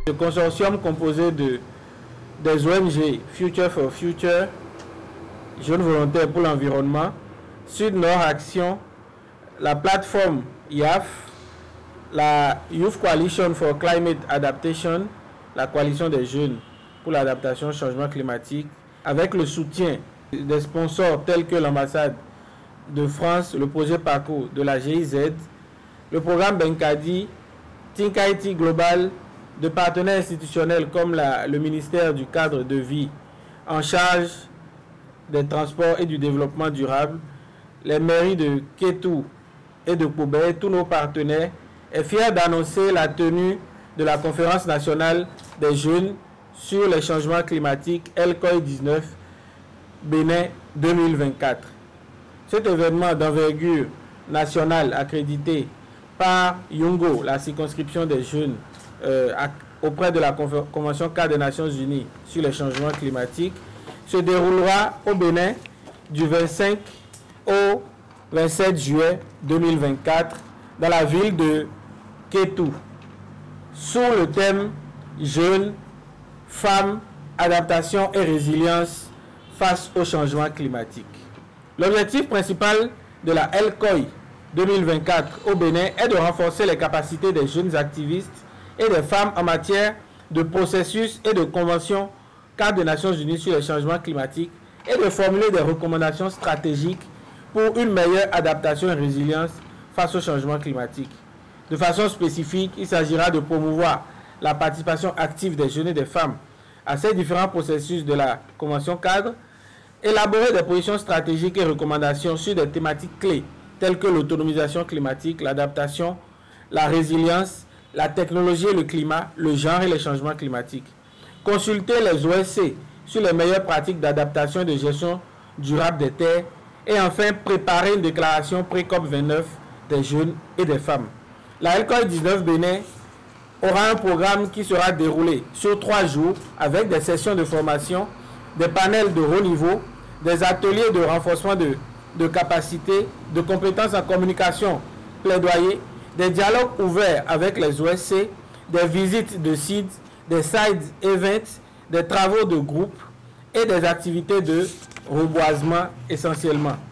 Le consortium composé des ONG Future for Future, Jeunes Volontaires pour l'Environnement, Sud-Nord Action, la plateforme YAF, la Youth Coalition for Climate Adaptation, la coalition des jeunes pour l'adaptation au changement climatique, avec le soutien des sponsors tels que l'ambassade de France, le projet Parcours de la GIZ, le programme Benkadi, Think IT Global, de partenaires institutionnels comme le ministère du cadre de vie en charge des transports et du développement durable, les mairies de Kétou et de Koubé, tous nos partenaires, est fier d'annoncer la tenue de la conférence nationale des jeunes sur les changements climatiques LCOI 19 Bénin 2024. Cet événement d'envergure nationale accrédité par Yungo, la circonscription des jeunes, auprès de la Convention cadre des Nations Unies sur les changements climatiques, se déroulera au Bénin du 25 au 27 juillet 2024 dans la ville de Kétou, sous le thème Jeunes, femmes, adaptation et résilience face au changement climatique. L'objectif principal de la LCOI 2024 au Bénin est de renforcer les capacités des jeunes activistes et des femmes en matière de processus et de conventions cadre des Nations Unies sur les changements climatiques et de formuler des recommandations stratégiques pour une meilleure adaptation et résilience face au changement climatique. De façon spécifique, il s'agira de promouvoir la participation active des jeunes et des femmes à ces différents processus de la Convention cadre, élaborer des positions stratégiques et recommandations sur des thématiques clés telles que l'autonomisation climatique, l'adaptation, la résilience, la technologie et le climat, le genre et les changements climatiques. Consulter les OSC sur les meilleures pratiques d'adaptation et de gestion durable des terres et enfin préparer une déclaration pré-COP 29 des jeunes et des femmes. La LCOI 19 Bénin aura un programme qui sera déroulé sur 3 jours avec des sessions de formation, des panels de haut niveau, des ateliers de renforcement de capacités, de compétences en communication, plaidoyer, des dialogues ouverts avec les OSC, des visites de sites, des side events, des travaux de groupe et des activités de reboisement essentiellement.